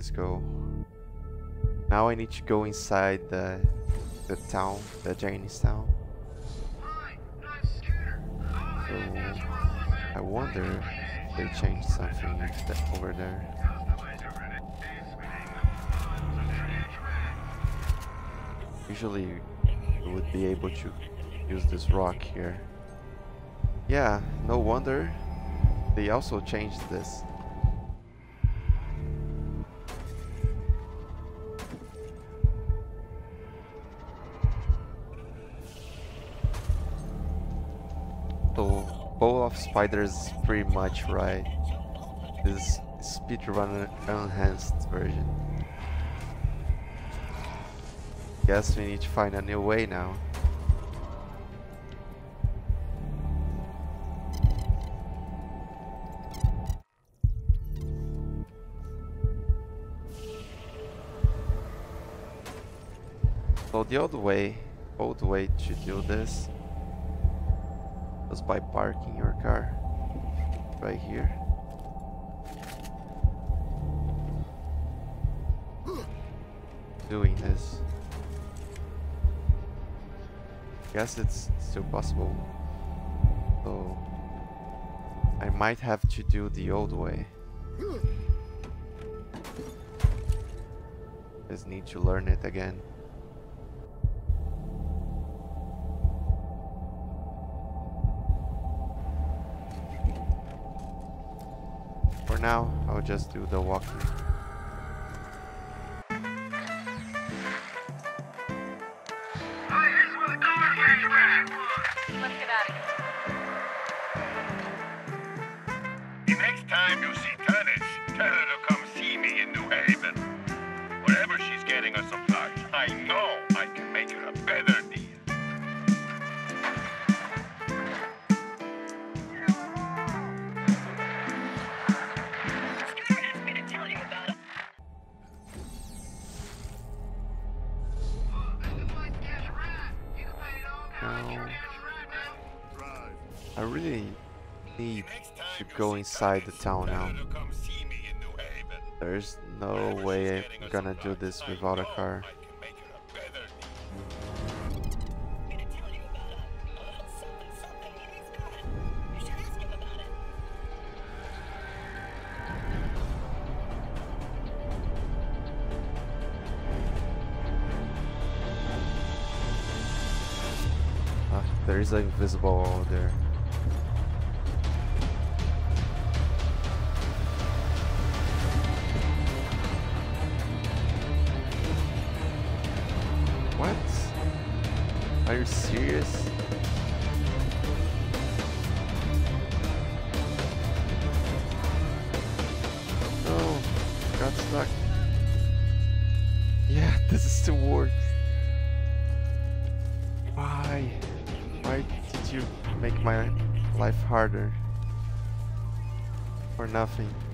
Let's go. Now I need to go inside the town, the Japanese town. So I wonder if they changed something over there. Usually you would be able to use this rock here. Yeah, no wonder they also changed this. So Bowl of Spiders is pretty much right. This speedrun enhanced version. Guess we need to find a new way now. So the old way to do this was by parking your car right here. Doing this. Guess it's still possible. So I might have to do the old way. Just need to learn it again. For now, I'll just do the walking. Let's get out of here. The next time you see Tanis, tell her to come see me in New Haven. Wherever she's getting her supplies, I know I can make her a better deal. Skylar asked me to tell you about it. Now, I really need to go inside the town now. There's no way I'm gonna do this without a car. There is an invisible wall there. What? Are you serious? No, got stuck. Yeah, this still works. Why? Why did you make my life harder? For nothing.